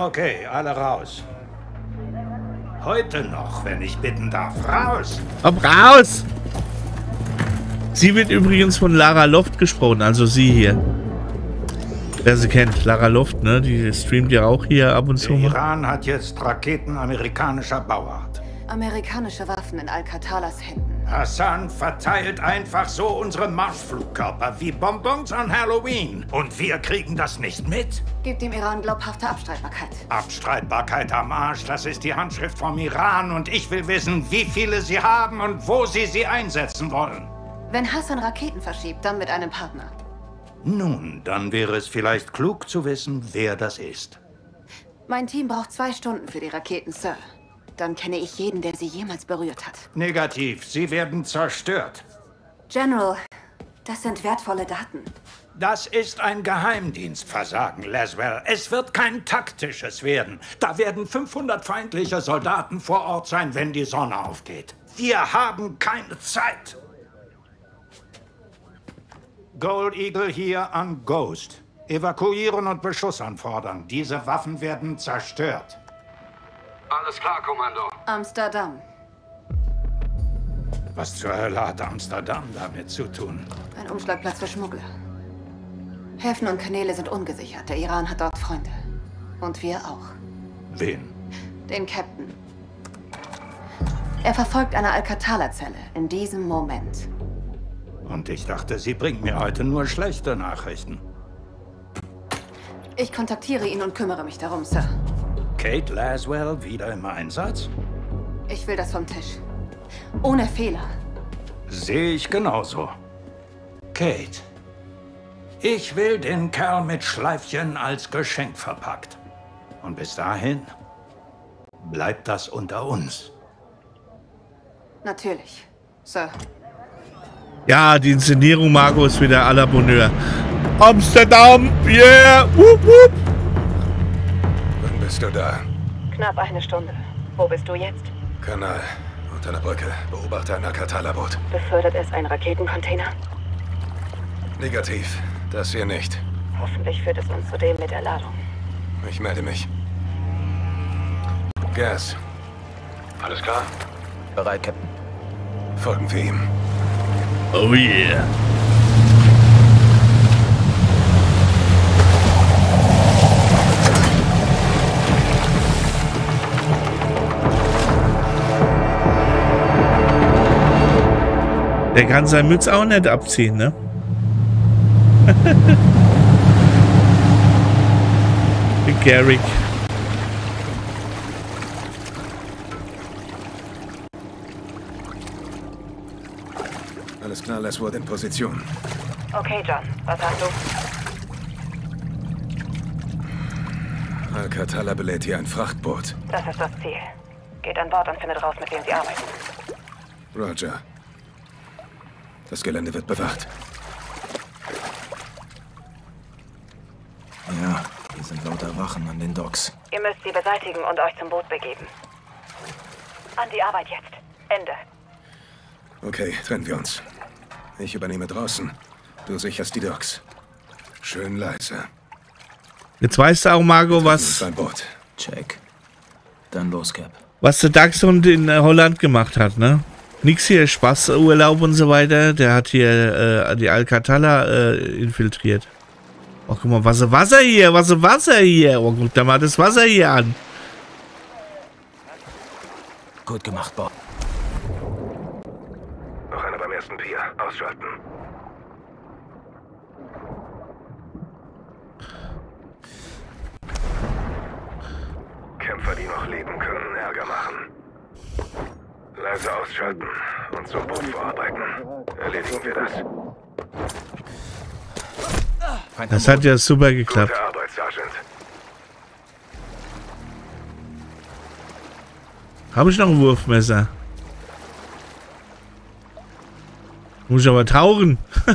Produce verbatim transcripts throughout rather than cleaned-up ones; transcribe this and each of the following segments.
Okay, alle raus. Heute noch, wenn ich bitten darf. Raus! Komm raus! Sie wird übrigens von Lara Loft gesprochen, also sie hier. Wer sie kennt, Lara Loft, ne? Die streamt ja auch hier ab und zu. Der Iran hat jetzt Raketen amerikanischer Bauart. Amerikanische Waffen in Al-Qatalas Händen. Hassan verteilt einfach so unsere Marschflugkörper wie Bonbons an Halloween. Und wir kriegen das nicht mit? Gibt dem Iran glaubhafte Abstreitbarkeit. Abstreitbarkeit am Arsch, das ist die Handschrift vom Iran. Und ich will wissen, wie viele sie haben und wo sie sie einsetzen wollen. Wenn Hassan Raketen verschiebt, dann mit einem Partner. Nun, dann wäre es vielleicht klug zu wissen, wer das ist. Mein Team braucht zwei Stunden für die Raketen, Sir. Dann kenne ich jeden, der sie jemals berührt hat. Negativ, sie werden zerstört. General, das sind wertvolle Daten. Das ist ein Geheimdienstversagen, Laswell. Es wird kein taktisches werden. Da werden fünfhundert feindliche Soldaten vor Ort sein, wenn die Sonne aufgeht. Wir haben keine Zeit. Gold Eagle hier an Ghost. Evakuieren und Beschuss anfordern. Diese Waffen werden zerstört. Alles klar, Kommando. Amsterdam. Was zur Hölle hat Amsterdam damit zu tun? Ein Umschlagplatz für Schmuggler. Häfen und Kanäle sind ungesichert. Der Iran hat dort Freunde. Und wir auch. Wen? Den Captain. Er verfolgt eine Al-Qatala-Zelle in diesem Moment. Und ich dachte, sie bringt mir heute nur schlechte Nachrichten. Ich kontaktiere ihn und kümmere mich darum, Sir. Kate Laswell wieder im Einsatz? Ich will das vom Tisch. Ohne Fehler. Sehe ich genauso. Kate, ich will den Kerl mit Schleifchen als Geschenk verpackt. Und bis dahin bleibt das unter uns. Natürlich, Sir. Ja, die Inszenierung, Marco, ist wieder à la Bonheur. Amsterdam, yeah, wup, wup. Wann bist du da? Knapp eine Stunde. Wo bist du jetzt? Kanal, unter einer Brücke. Beobachte ein Al-Qatala-Boot. Befördert es einen Raketencontainer? Negativ, das hier nicht. Hoffentlich führt es uns zu dem mit der Ladung. Ich melde mich. Gas. Alles klar? Bereit, Captain. Folgen wir ihm. Oh yeah. Der kann seine Mütze auch nicht abziehen, ne? Garrick. Alles klar, Laswell in Position. Okay, John. Was hast du? Al-Qatala belädt hier ein Frachtboot. Das ist das Ziel. Geht an Bord und findet raus, mit wem sie arbeiten. Roger. Das Gelände wird bewacht. Ja, hier sind lauter Wachen an den Docks. Ihr müsst sie beseitigen und euch zum Boot begeben. An die Arbeit jetzt. Ende. Okay, trennen wir uns. Ich übernehme draußen. Du sicherst die Docks. Schön leise. Jetzt weißt du auch, Marco, was, Beim Boot. Check. Dann los, Cap. was der Dachshund in äh, Holland gemacht hat, ne? Nix hier, Spaßurlaub und so weiter. Der hat hier äh, die Al-Qatala äh, infiltriert. Oh, guck mal, Wasser, Wasser hier, Wasser, Wasser hier. Oh, guck da mal das Wasser hier an. Gut gemacht, Bob. Noch einer beim ersten Pier. Ausschalten. Kämpfer, die noch leben können, Ärger machen. Leise ausschalten und zum Boot vorarbeiten. Erledigen wir das. Das hat ja super geklappt. Gute Arbeit, Sergeant. Habe ich noch ein Wurfmesser? Muss ich aber tauchen.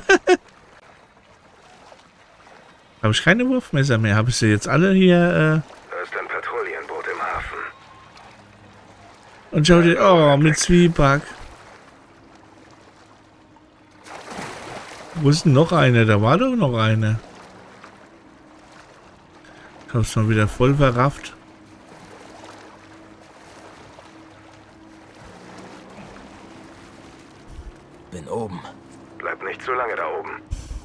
Habe ich keine Wurfmesser mehr. Habe ich sie jetzt alle hier? Äh Da ist ein Patrouillenboot im Hafen. Und schau dir, oh, mit Zwieback. Wo ist denn noch eine? Da war doch noch eine. hab's mal wieder voll verrafft. Bin oben. Bleib nicht zu lange da oben.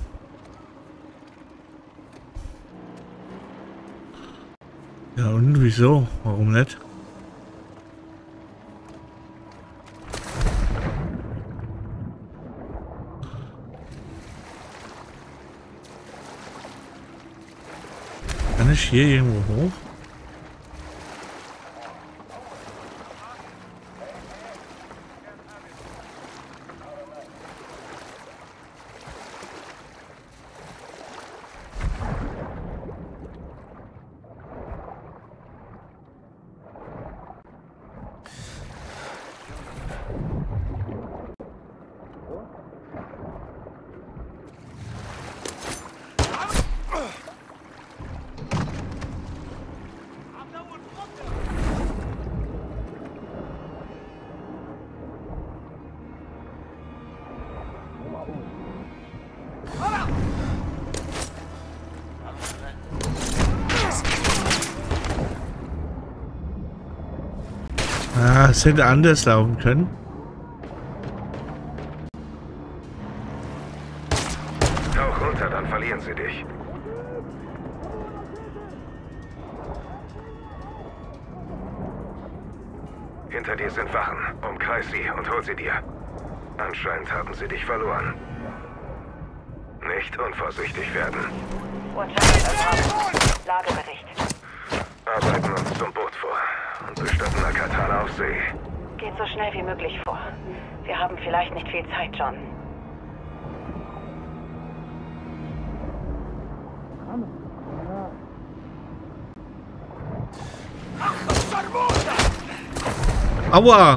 Ja und wieso? Warum nicht? Kann ich hier irgendwo hoch? Ah, es hätte anders laufen können. Tauch runter, dann verlieren sie dich. Hinter dir sind Wachen. Umkreis sie und hol sie dir. Anscheinend haben sie dich verloren. Nicht unvorsichtig werden. Lagebericht. Arbeiten uns zum Boot vor und bestatten Al-Qatala auf See. Geht so schnell wie möglich vor. Wir haben vielleicht nicht viel Zeit, John. Aua!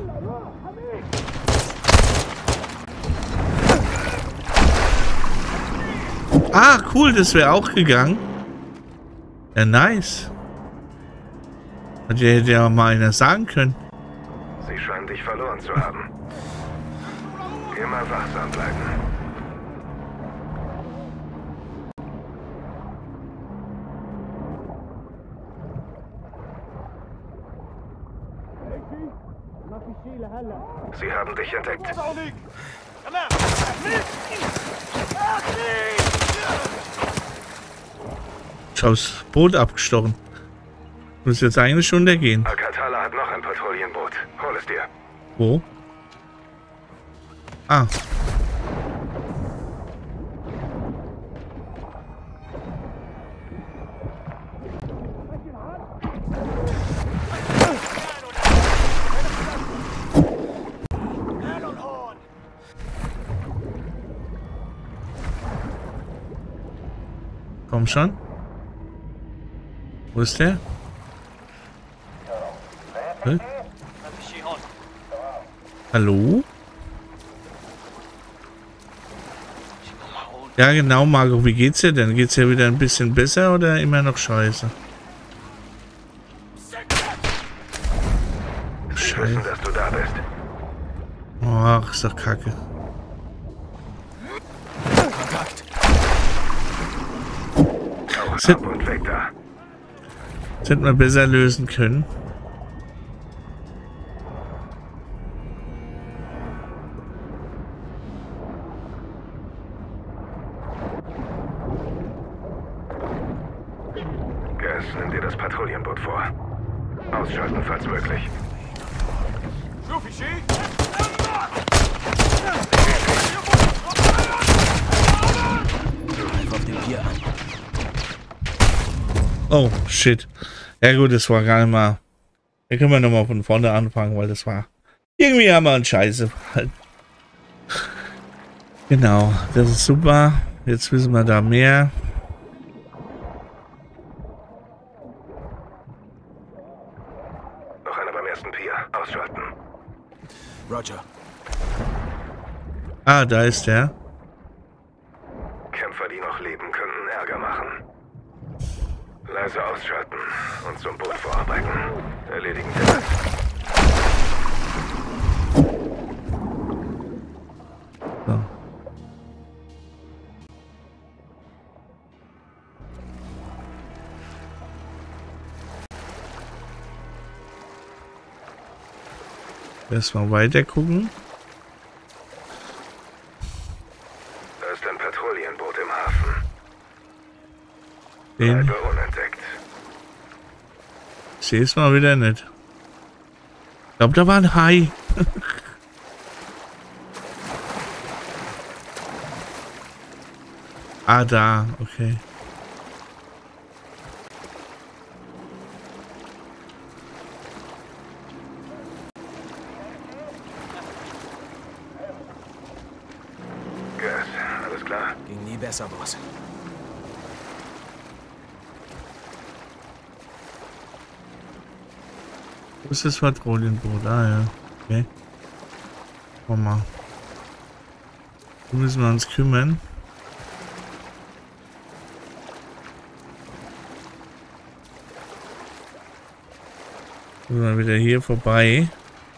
Ah, cool, das wäre auch gegangen. Ja, nice. Hätte hätte ja mal einer sagen können. Sie scheinen dich verloren zu haben. Immer wachsam bleiben. Sie haben dich entdeckt. Ich hab's Boot abgestochen. Muss jetzt eigentlich schon der gehen. Al-Qatala hat noch ein Patrouillenboot. Hol es dir. Wo? Ah. Komm schon. Wo ist der? Hä? Hallo? Ja genau, Marco, wie geht's dir denn? Geht's dir wieder ein bisschen besser oder immer noch scheiße? Sie wissen, dass du da bist. Ach, ist doch kacke. Kontakt. Tauch ab und weg da. Das hätten wir besser lösen können. Gas, nimm dir das Patrouillenboot vor. Ausschalten, falls möglich. Greif auf den Pier an. Oh, shit. Ja gut, das war gar nicht mal... Da können wir nochmal von vorne anfangen, weil das war... Irgendwie haben wir einen Scheiße. Genau, das ist super. Jetzt wissen wir da mehr. Noch einer beim ersten Pier. Ausschalten. Roger. Ah, da ist der. Kämpfer, die noch leben, könnten Ärger machen. Leise ausschalten und zum Boot vorarbeiten. Erledigen wir das. So. Erstmal weiter gucken. Da ist ein Patrouillenboot im Hafen. Den Bleibe unentdeckt. ich sehe es mal wieder nicht. Ich glaube, da war ein Hai. Ah, da. Okay. Gas, alles klar? Ging nie besser, Boss. Wo ist das Patrouillenboot? Ah, ja. Okay. Komm mal. Da müssen wir uns kümmern. Müssen wir wieder hier vorbei.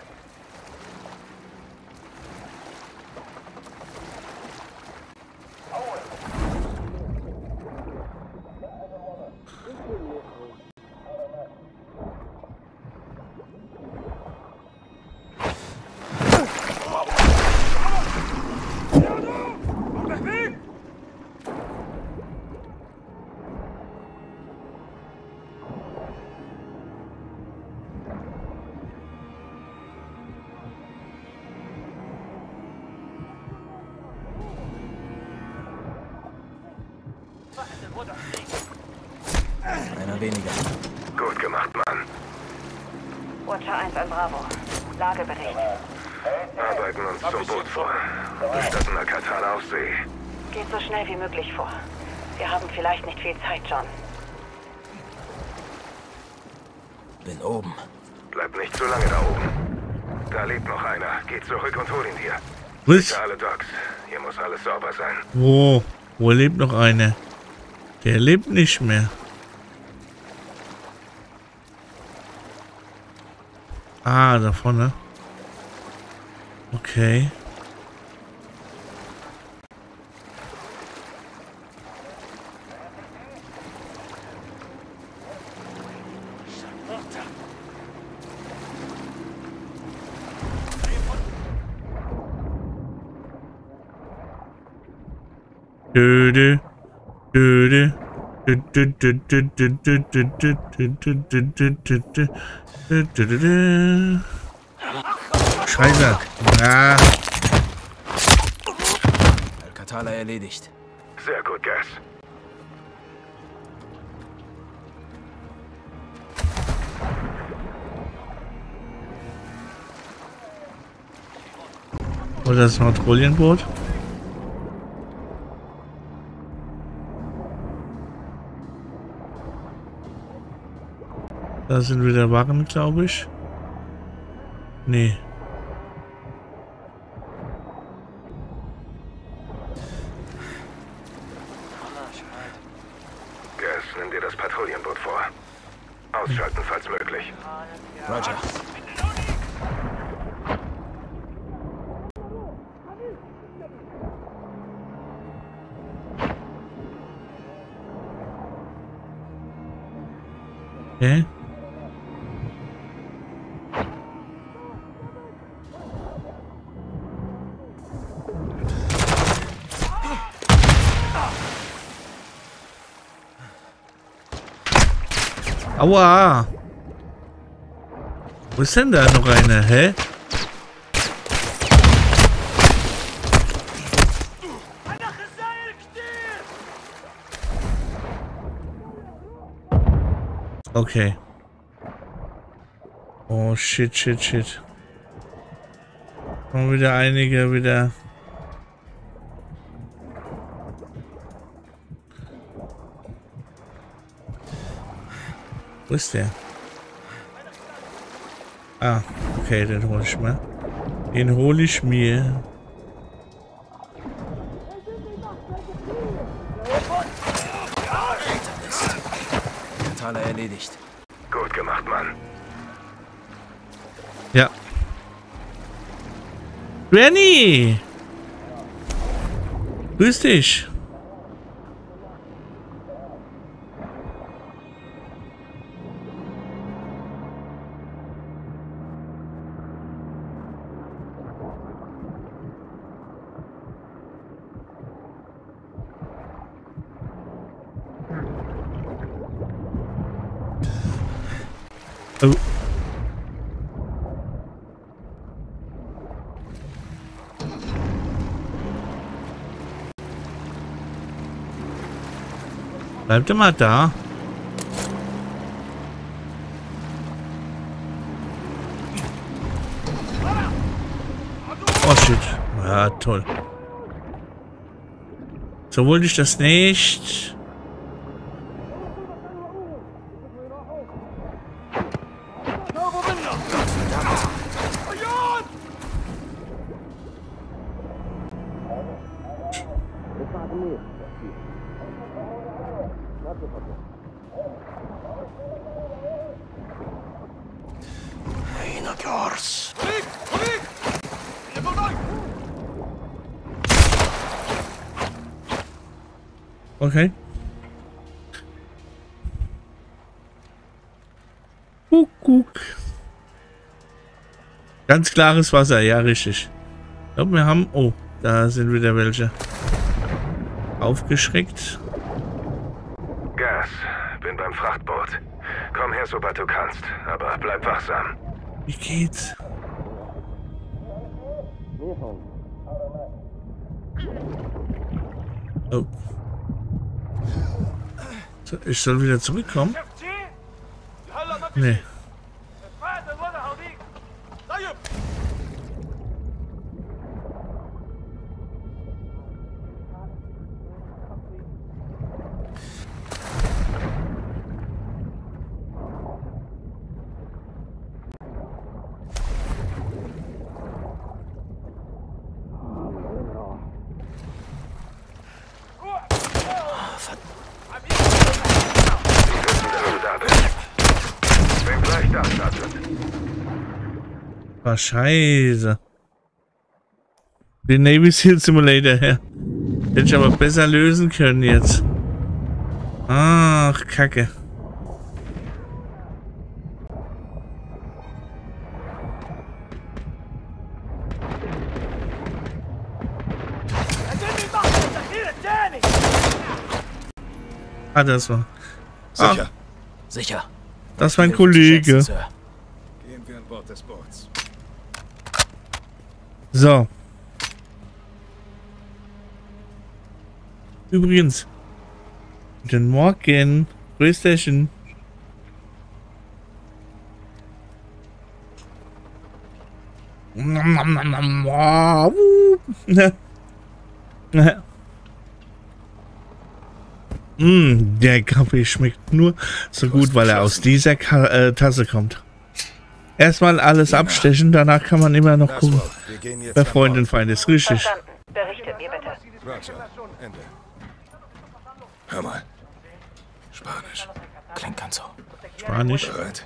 Einer weniger. Gut gemacht, Mann. Watcher eins an Bravo. Lagebericht. Arbeiten uns zum Boot vor. Bestatten Al-Qatala auf See. Geht so schnell wie möglich vor. Wir haben vielleicht nicht viel Zeit, John. Bin oben. Bleib nicht zu lange da oben. Da lebt noch einer. Geh zurück und hol ihn dir. Was? Alle Docks. Hier muss alles sauber sein. Wo? Wo lebt noch einer? Der lebt nicht mehr. Ah, da vorne. Okay. Döde. Döde. Scheiße. Ja. Al-Qatala erledigt. Sehr gut, Gas. Oder das Patrouillenboot? Da sind wieder Wachen, glaube ich. Nee. Gas, nimm dir das Patrouillenboot vor. Ausschalten, falls möglich. Roger. Okay. Aua! Wo ist denn da noch eine? Hä? Okay. Oh shit, shit, shit. Kommen wieder einige wieder. Wo ist der? Ah, okay, den hole ich mir. Den hole ich mir. Al-Qatala erledigt. Gut gemacht, Mann. Ja. Granny! Grüß dich. Oh. Bleibt immer da. Oh shit. Ja, toll. So wollte ich das nicht. Okay. Kuckuck. Ganz klares Wasser, ja, richtig. Ich glaube, wir haben... Oh, da sind wieder welche. Aufgeschreckt. Gas, bin beim Frachtboot. Komm her, sobald du kannst, aber bleib wachsam. Wie geht's? Oh. So, ich soll wieder zurückkommen? Nee. Ah, scheiße. Den Navy Seal Simulator her. Hätte ich aber besser lösen können jetzt. Ach, Kacke. Ah, das war. Sicher. Ah, Sicher. das war ein Kollege. Schätzen, Sir. Gehen wir an Bord des Boots. So. Übrigens. Guten Morgen. Grüßchen. Mm, der Kaffee schmeckt nur so gut, weil er aus dieser Ka äh, Tasse kommt. Erstmal alles abstechen, danach kann man immer noch gucken, wer Freund und Feind ist. Richtig. Verstanden. Berichtet mir bitte. Roger, Ende. Hör mal. Spanisch. Klingt ganz so. Spanisch. Bereit?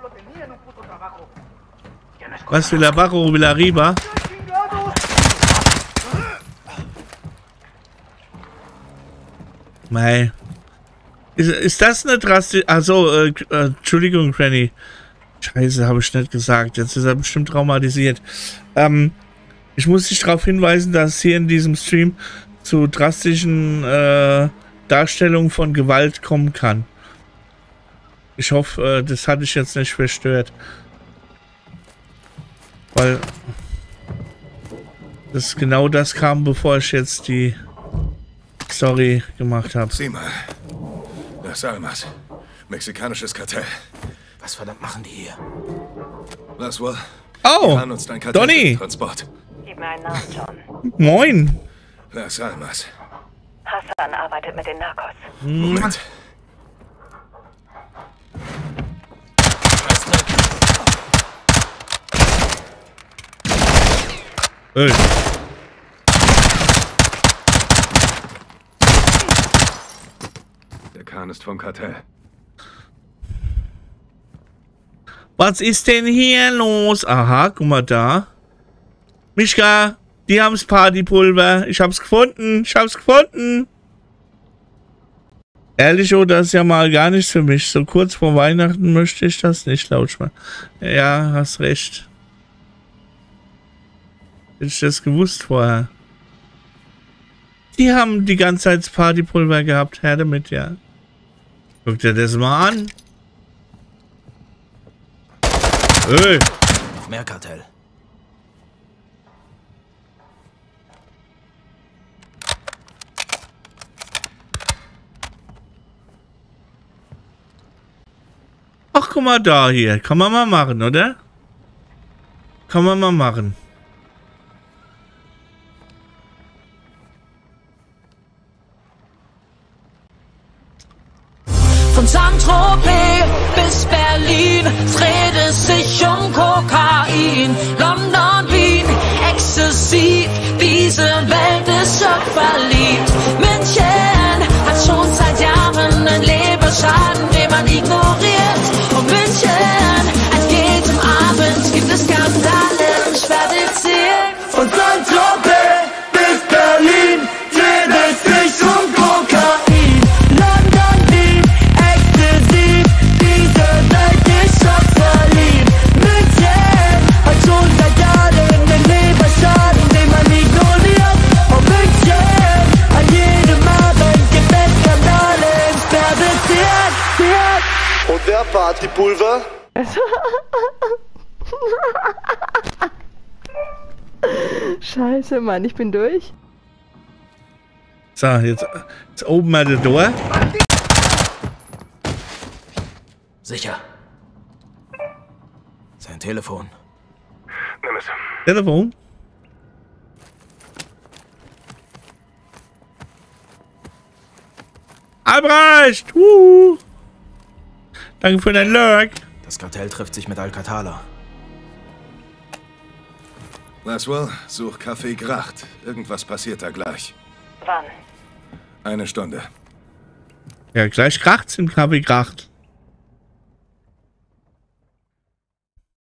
Was will der Barro? Will er Riba? Mei. Ist, ist das eine drastisch... Also, äh, äh, Entschuldigung, Granny. Scheiße, habe ich nicht gesagt. Jetzt ist er bestimmt traumatisiert. Ähm, ich muss dich darauf hinweisen, dass es hier in diesem Stream zu drastischen äh, Darstellungen von Gewalt kommen kann. Ich hoffe, äh, das hatte ich jetzt nicht verstört. Weil das genau das kam, bevor ich jetzt die Story gemacht habe. Sieh mal. Las Almas. Mexikanisches Kartell. Was verdammt machen die hier? Laswell. Oh, Iran nutzt ein Kartell Donny. für Transport. Gib mir einen Namen, John. Moin. Las Almas. Hassan arbeitet mit den Narcos. Moment. Öl. Der Kahn ist vom Kartell. Was ist denn hier los? Aha, guck mal da. Mischka, die haben's Partypulver. Ich hab's gefunden. Ich hab's gefunden. Ehrlich, oh, das ist ja mal gar nichts für mich. So kurz vor Weihnachten möchte ich das nicht, Lautschmann. Ja, hast recht. Hätte ich das gewusst vorher. Die haben die ganze Zeit das Partypulver gehabt. Her damit, ja. Guck dir das mal an. Hey. Mehr Kartell. Ach, guck mal da hier. Kann man mal machen, oder? Kann man mal machen. Von Saint-Tropez bis Berlin dreht es sich um Kokain. London, Wien, exzessiv, diese Welt ist schockverliebt. München hat schon seit Jahren einen Leberschaden, den man ignoriert. Und München, an jedem Abend gibt es Skandale und Sperrbezirk. Von Saint-Tropez bis Berlin dreht es sich um Kokain. London, Wien, exzessiv, diese Welt ist schockverliebt. München hat schon seit Jahren einen Leberschaden, den man ignoriert. Und München, an jedem Abend gibt es Skandale im Sperrbezirk. Und wer Partypulver? Scheiße, Mann, ich bin durch. So, jetzt, jetzt oben mal der Tor. Sicher. Sein Telefon. Nimm es. Telefon. Albrecht! Uh. Danke für dein Lurk. Das Kartell trifft sich mit Alcatala. Laswell, such Café Gracht. Irgendwas passiert da gleich. Wann? Eine Stunde. Ja, gleich kracht's im K W Gracht.